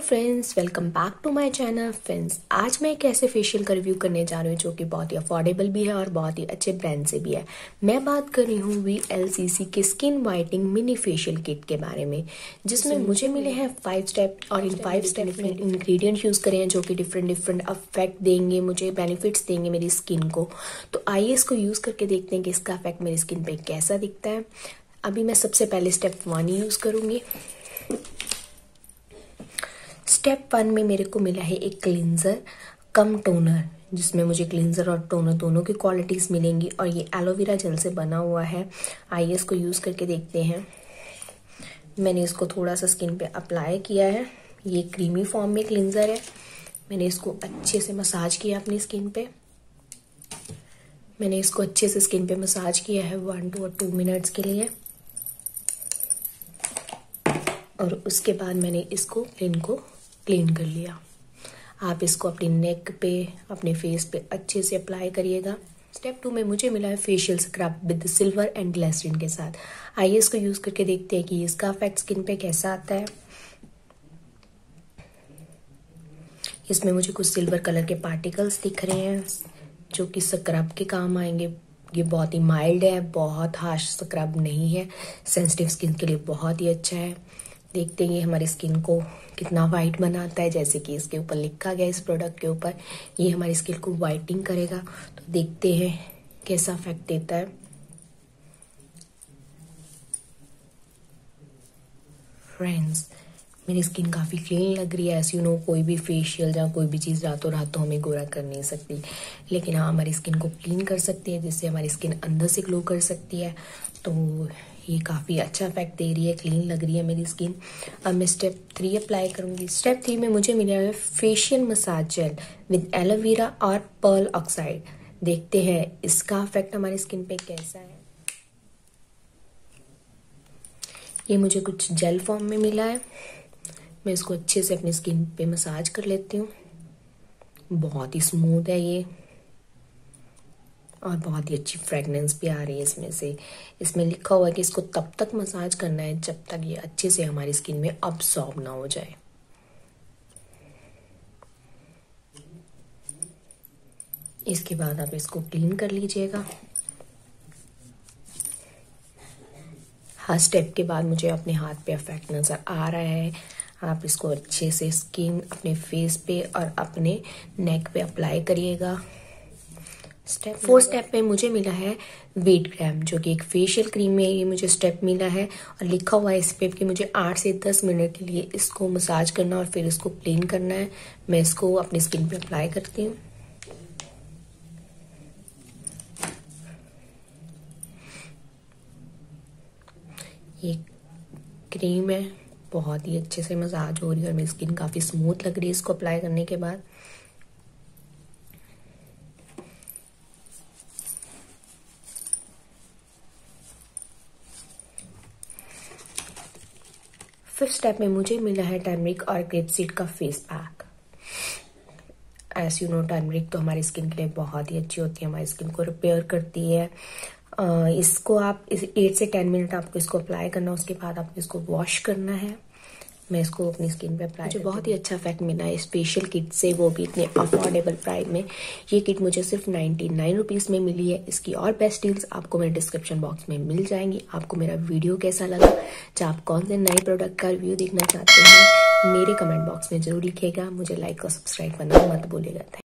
Friends, welcome back to my channel. Friends, आज मैं एक ऐसे फेशियल का रिव्यू करने जा रही हूँ जो कि बहुत ही अफोर्डेबल भी है और बहुत ही अच्छे ब्रांड से भी है। मैं बात कर रही हूँ VLCC के skin whitening mini facial kit के बारे में, जिसमें मुझे मिले हैं 5 स्टेप और इन 5 स्टेप में इंग्रेडिएंट यूज करे हैं जो कि डिफरेंट अफेक्ट देंगे, मुझे बेनिफिट्स देंगे मेरी स्किन को। तो आइए इसको यूज करके देखते हैं कि इसका अफेक्ट मेरी स्किन पे कैसा दिखता है। अभी मैं सबसे पहले स्टेप 1 यूज करूंगी। स्टेप 1 में मेरे को मिला है एक क्लींजर कम टोनर, जिसमें मुझे क्लींजर और टोनर दोनों की क्वालिटीज मिलेंगी और ये एलोवेरा जेल से बना हुआ है। आइए इसको यूज करके देखते हैं। मैंने इसको थोड़ा सा स्किन पे अप्लाई किया है। ये क्रीमी फॉर्म में क्लींजर है। मैंने इसको अच्छे से मसाज किया अपनी स्किन पे। मैंने इसको अच्छे से स्किन पे मसाज किया है 1 to 2 मिनट्स के लिए, और उसके बाद मैंने इसको क्लीन कर लिया। आप इसको अपनी नेक पे, अपने फेस पे अच्छे से अप्लाई करिएगा। स्टेप 2 में मुझे मिला है facial scrub with silver and glycerine के साथ। आइए इसको यूज करके देखते हैं कि इसका इफेक्ट स्किन पे कैसा आता है। इसमें मुझे कुछ सिल्वर कलर के पार्टिकल्स दिख रहे हैं जो कि स्क्रब के काम आएंगे। ये बहुत ही माइल्ड है, बहुत हार्श स्क्रब नहीं है, सेंसिटिव स्किन के लिए बहुत ही अच्छा है। देखते हैं ये हमारी स्किन को कितना वाइट बनाता है। जैसे कि इसके ऊपर लिखा गया, इस प्रोडक्ट के ऊपर ये हमारी स्किन को वाइटनिंग करेगा। तो देखते हैं कैसा इफेक्ट देता है। फ्रेंड्स, मेरी स्किन काफी क्लीन लग रही है। ऐसी कोई भी फेशियल या कोई भी चीज रातों रात तो हमें गोरा कर नहीं सकती, लेकिन हाँ हमारी स्किन को क्लीन कर सकती है, जिससे हमारी स्किन अंदर से ग्लो कर सकती है। तो ये काफी अच्छा इफेक्ट दे रही है, क्लीन लग रही है मेरी स्किन। अब मैं स्टेप 3 अप्लाई करूंगी। स्टेप 3 में मुझे मिला है facial massage gel with aloe vera और पर्ल ऑक्साइड। देखते हैं इसका इफेक्ट हमारी स्किन पे कैसा है। ये मुझे कुछ जेल फॉर्म में मिला है। मैं इसको अच्छे से अपनी स्किन पे मसाज कर लेती हूँ। बहुत ही स्मूथ है ये, और बहुत ही अच्छी फ्रेगनेंस भी आ रही है इसमें से। इसमें लिखा हुआ है कि इसको तब तक मसाज करना है जब तक ये अच्छे से हमारी स्किन में अब्सॉर्ब ना हो जाए। इसके बाद आप इसको क्लीन कर लीजिएगा। हर स्टेप के बाद मुझे अपने हाथ पे इफेक्ट नजर आ रहा है। आप इसको अच्छे से स्किन, अपने फेस पे और अपने नेक पे अप्लाई करिएगा। स्टेप 4 स्टेप में मुझे मिला है वीट क्रीम, जो कि एक फेशियल क्रीम है। ये मुझे स्टेप मिला है और लिखा हुआ है इस पे कि मुझे 8 से 10 मिनट के लिए इसको मसाज करना और फिर इसको क्लीन करना है। मैं इसको अपनी स्किन पे अप्लाई करती हूँ। ये क्रीम है, बहुत ही अच्छे से मसाज हो रही है और मेरी स्किन काफी स्मूथ लग रही है इसको अप्लाई करने के बाद। फिफ्थ स्टेप में मुझे मिला है टर्मरिक और ग्रेपसीड का फेस पैक। टर्मरिक तो हमारी स्किन के लिए बहुत ही अच्छी होती है, हमारी स्किन को रिपेयर करती है। इसको आप 8 से 10 मिनट आपको इसको अप्लाई करना है। उसके बाद आपको इसको वॉश करना है। मैं इसको अपनी स्किन पे अप्लाई, मुझे बहुत ही अच्छा इफेक्ट मिला है इस फेशियल किट से, वो भी इतने अफोर्डेबल प्राइस में। ये किट मुझे सिर्फ 99 रुपीज में मिली है। इसकी और बेस्ट डील्स आपको मेरे डिस्क्रिप्शन बॉक्स में मिल जाएंगी। आपको मेरा वीडियो कैसा लगा, चाहे आप कौन से नए प्रोडक्ट का रिव्यू देखना चाहते हैं, मेरे कमेंट बॉक्स में जरूर लिखिएगा। मुझे लाइक और सब्सक्राइब करना मत भूलिएगा।